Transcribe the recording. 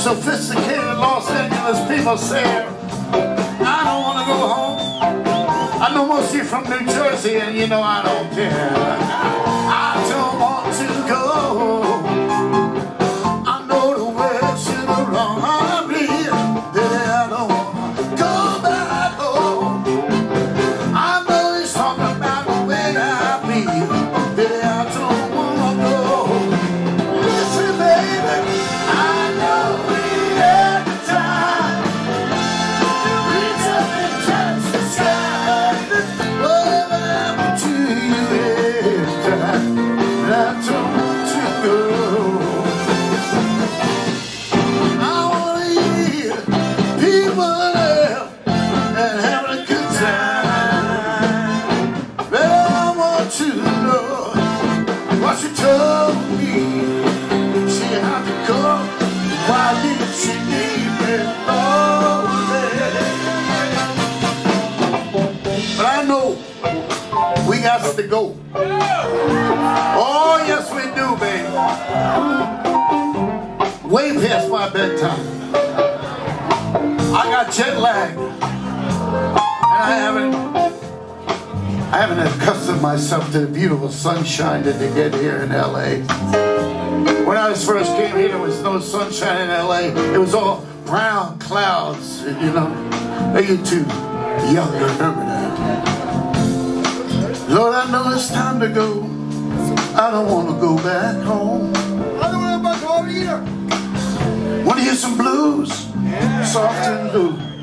Sophisticated Los Angeles people say, I don't want to go home. I know most of you from New Jersey, and you know I don't care. I don't want to go. I know the way to the wrong. I bleed, baby, I don't want to go back home. I know he's talking about the way I feel, baby, I don't want to go. Listen, baby, I know we had the time to reach up and touch the sky. Whatever happened to you every time I don't want to go. I want to hear people laugh and having a good time. But I want to know what you told me. She had to go. Why didn't she leave me lonely? But I know we got to go. Oh, yes, we do, baby. Way past my bedtime. I got jet lag. And I haven't accustomed myself to the beautiful sunshine that they get here in LA. When I first came here, there was no sunshine in LA. It was all brown clouds, you know. You too young to remember that. Lord, I know it's time to go. I don't want to go back home. I don't want to go home either. Want to hear some blues? Yeah. Soft and blue.